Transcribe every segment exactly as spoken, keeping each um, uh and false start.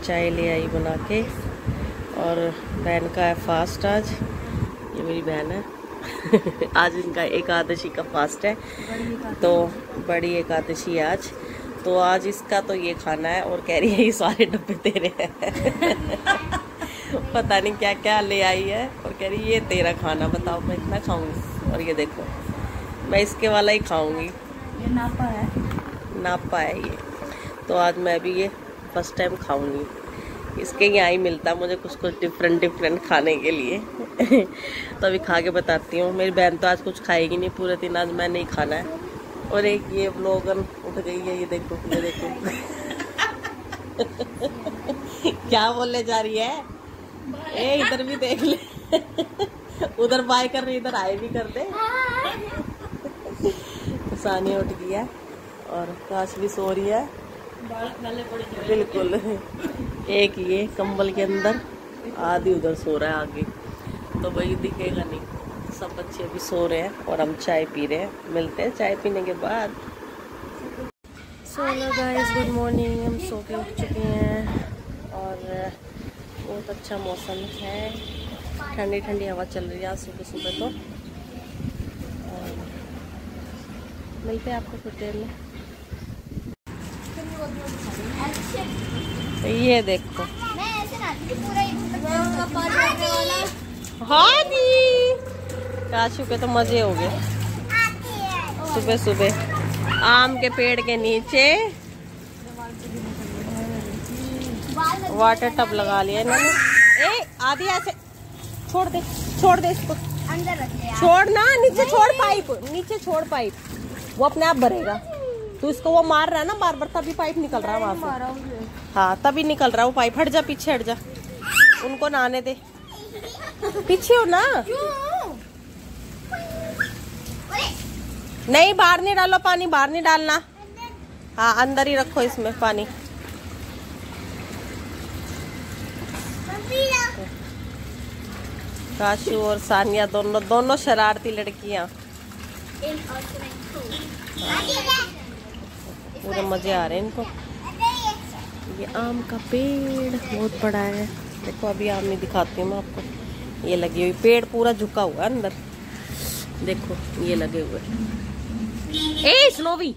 चाय ले आई बना के। और बहन का है फास्ट आज, ये मेरी बहन है आज इनका एकादशी का फास्ट है, तो बड़ी एकादशी आज, तो आज इसका तो ये खाना है। और कह रही है ये सारे डब्बे तेरे हैं पता नहीं क्या क्या ले आई है, और कह रही ये तेरा खाना, बताओ मैं इतना खाऊंगी। और ये देखो मैं इसके वाला ही खाऊंगी, ये नापा है, नापा है ये। तो आज मैं भी ये फर्स्ट टाइम खाऊंगी, इसके यहाँ ही मिलता मुझे कुछ कुछ डिफरेंट डिफरेंट खाने के लिए तो अभी खा के बताती हूँ। मेरी बहन तो आज कुछ खाएगी नहीं पूरे दिन, आज मैं नहीं खाना है। और एक ये व्लॉगर उठ गई है, ये देखो ये देखो क्या बोलने जा रही है, ए इधर भी देख ले उधर बाय कर रही, इधर आए भी कर दे तो सानिया उठ गई है और काश भी सो रही है बिल्कुल एक ये कंबल के अंदर, आधी उधर सो रहा है आगे, तो वही दिखेगा नहीं। सब बच्चे अभी सो रहे हैं और हम चाय पी रहे हैं, मिलते हैं चाय पीने के बाद। So hello guys, good morning. हम सो के उठ चुके हैं और बहुत अच्छा मौसम है, ठंडी ठंडी हवा चल रही है सुबह सुबह। तो और मिलते हैं आपको कुछ देर में। ये देखो हाँ जी, काशू के तो मजे हो गए सुबह सुबह आम के पेड़ के नीचे वाटर टब लगा लिया इन्होंने। ए आधी ऐसे छोड़ दे, छोड़ दे इसको अंदर रख दे, छोड़ ना, नीचे छोड़ पाइप, नीचे छोड़ पाइप, वो अपने आप भरेगा। तो इसको वो मार रहा है ना बार बार, तभी पाइप निकल रहा है वहां से। हाँ तभी निकल रहा है वो पाइप। हट जा पीछे, हट जा, उनको नहाने दे, पीछे हो ना। नहीं बाहर नहीं डालो पानी, बाहर नहीं डालना, हाँ अंदर ही रखो इसमें पानी। काशू और सानिया दोनों दोनों शरारती लड़कियां, पूरे मजे आ रहे हैं इनको। ये आम का पेड़ बहुत बड़ा है, देखो अभी आम नहीं दिखाती हूँ मैं आपको। ये लगी हुई पेड़ पूरा झुका हुआ है अंदर, देखो ये लगे हुए। ए स्नोवी,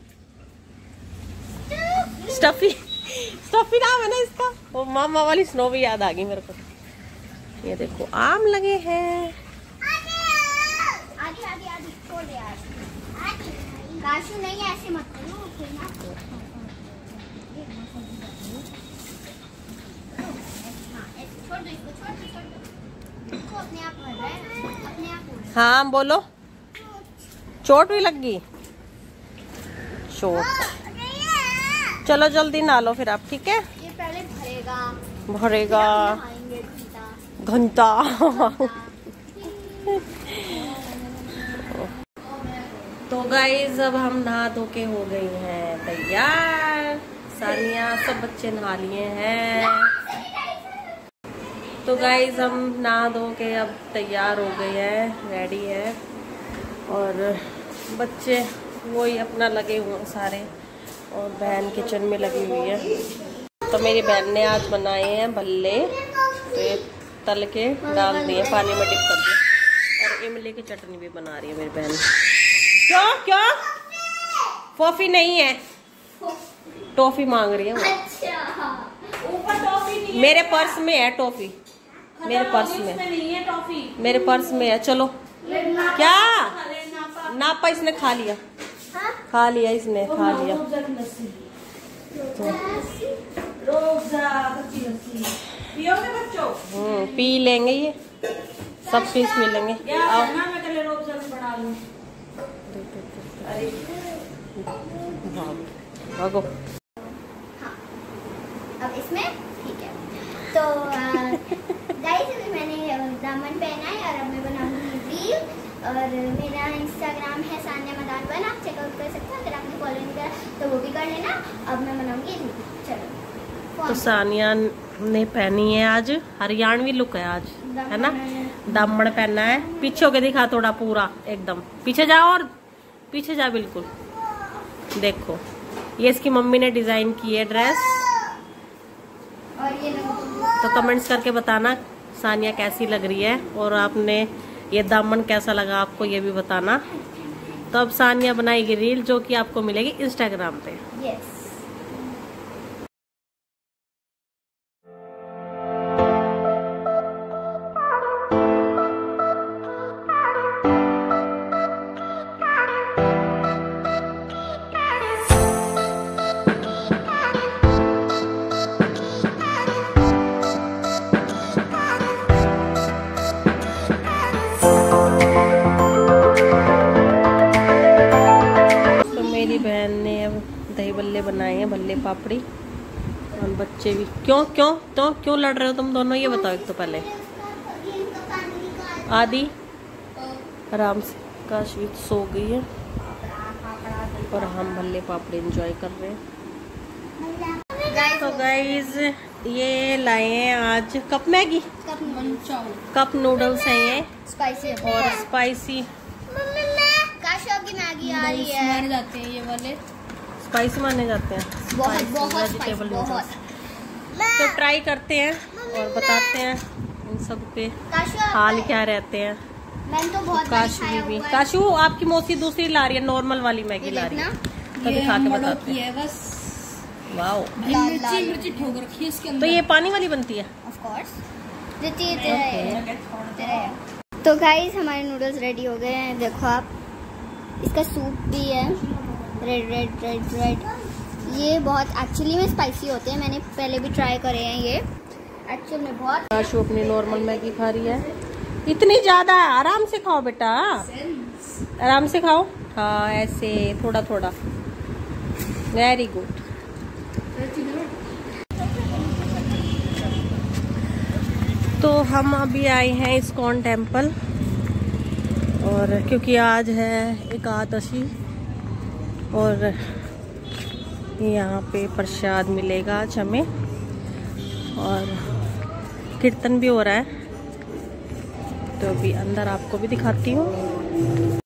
स्टफी, स्टफी नाम है ना इसका, वो मामा वाली स्नोवी याद आ गई मेरे को। ये देखो आम लगे हैं। आदि आदि आदि छोड़ दे यार, काशू नहीं ऐसे मत करो छोड़ दो इसको, छोड़ दो, छोड़ दो इसको, अपने आप भर रहा है, अपने आप। हाँ बोलो, चोट भी लग गई, चोट। चलो जल्दी नहा लो फिर आप, ठीक है। ये पहले भरेगा भरेगा घंटा तो गाइज अब हम नहा धो के हो गई हैं तैयार, सानिया सब बच्चे नहा लिए हैं। तो गाइज हम नहा धो के अब तैयार हो गए हैं, रेडी है। और बच्चे वही अपना लगे हुए सारे, और बहन किचन में लगी हुई है। तो मेरी बहन ने आज बनाए हैं भल्ले, तो ये तल के डाल दिए, पानी में डिप कर दिए। और इमली की चटनी भी बना रही है मेरी बहन। क्यों क्यों टॉफी नहीं है, टॉफी मांग रही है वो। ऊपर टॉफी नहीं है, मेरे पर्स में है टॉफी, मेरे पर्स में नहीं है टॉफी, मेरे पर्स में है। चलो क्या नापा, इसने खा लिया, खा लिया इसने, खा लिया। पियोगे बच्चों? हम्म पी लेंगे, ये सब पीस पी लेंगे। आओ भागो। अब इसमें ठीक है। तो गाइस अभी मैंने दामन पहना है और अब मैं बनाऊंगी रील, और मेरा इंस्टाग्राम है सानिया मदान वन, आप चेकआउट कर सकते हैं। अगर आपने फॉलो नहीं करा तो वो भी कर लेना। अब मैं बनाऊंगी रील, चलो। तो सानिया ने पहनी है आज हरियाणवी लुक है आज, है ना, दामन पहना है। पीछे होके दिखा थोड़ा, पूरा एकदम पीछे जाओ, और पीछे जा बिल्कुल। देखो ये इसकी मम्मी ने डिजाइन की है ड्रेस, और ये तो कमेंट्स करके बताना सानिया कैसी लग रही है, और आपने ये दामन कैसा लगा आपको ये भी बताना। तो अब सानिया बनाएगी रील जो कि आपको मिलेगी इंस्टाग्राम पे। यस। मेरी बहन ने अब दही बल्ले बनाए हैं, बल्ले पापड़ी, और बच्चे भी। क्यों क्यों तो क्यों लड़ रहे हो तुम दोनों, ये बताओ एक तो पहले। आदि आराम से काशवी सो गई है और हम भल्ले पापड़ी एंजॉय कर रहे हैं। तो गाइज ये लाए हैं आज कप मैगी, कप नूडल्स हैं ये, स्पाइसी और स्पाइसी काशव की मैगी आ रही है। माने जाते हैं ये वाले, स्पाइसी माने जाते हैं, बहुत बहुत वेजिटेबल स्पाइसी, बहुत। नूडल्स। तो ट्राई करते हैं और बताते हैं इन सब पे हाल क्या रहते हैं। मैंने तो बहुत काशवी भी, काशू आपकी मौसी दूसरी ला रही है, नॉर्मल वाली मैगी ला रही है, तभी खा के बताते हैं। बस वाओ, मिर्ची मिर्ची ठोक रखी है इसके तो अंदर। ये पानी वाली बनती है। ऑफ कोर्स तो गाइस हमारे नूडल्स रेडी हो गए हैं, देखो आप। इसका सूप भी है, रेड रेड रेड रेड। ये बहुत एक्चुअली में स्पाइसी होते हैं, मैंने पहले भी ट्राई करे हैं ये एक्चुअल में बहुत। काशू अपनी नॉर्मल मैगी खा रही है, इतनी ज्यादा आराम से खाओ बेटा, आराम से खाओ। हाँ ऐसे थोड़ा थोड़ा, वेरी गुड। तो हम अभी आए हैं इस्कॉन टेम्पल, और क्योंकि आज है एकादशी और यहाँ पे प्रसाद मिलेगा आज हमें, और कीर्तन भी हो रहा है। तो अभी अंदर आपको भी दिखाती हूँ।